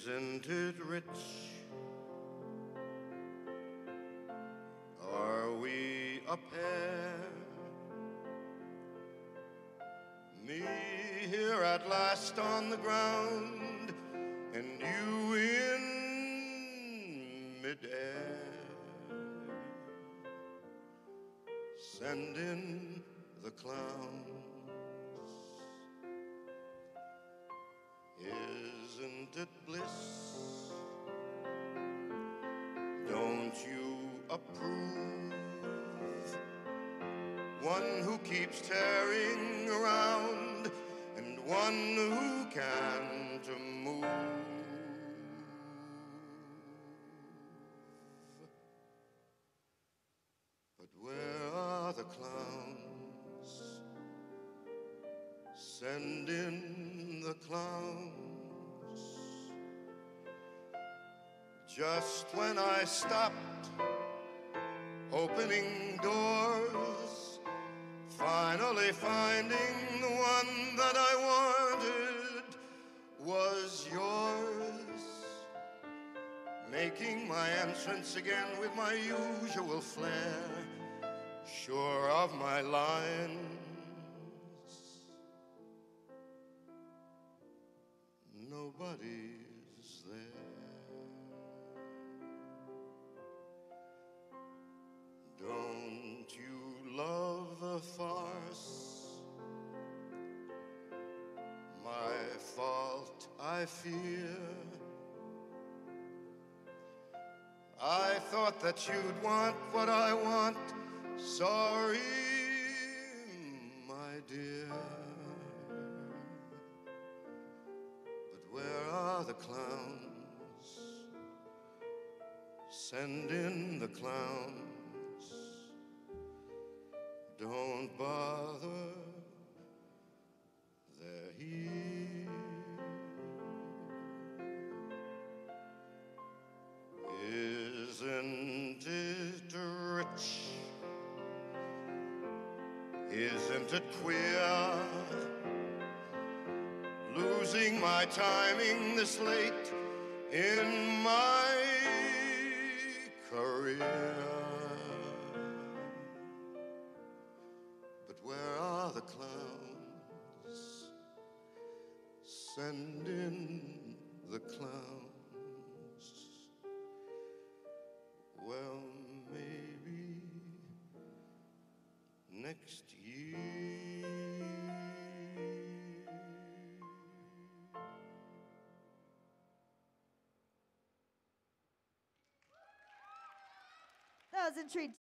Isn't it rich? Are we a pair? Me here at last on the ground, and you in midair. Send in the clowns. Isn't it bliss? Don't you approve? One who keeps tearing around, and one who can't move. But where are the clowns? Send in the clowns. Just when I stopped opening doors, finally finding the one that I wanted was yours, making my entrance again with my usual flair, sure of my lines. Nobody's there. Don't you love a farce? My fault, I fear. I thought that you'd want what I want. Sorry, my dear. But where are the clowns? Send in the clowns. Don't bother, they're here. Isn't it rich? Isn't it queer? Losing my timing this late in my career. But where are the clowns? Send in the clowns. Well, maybe next year. That was in treat.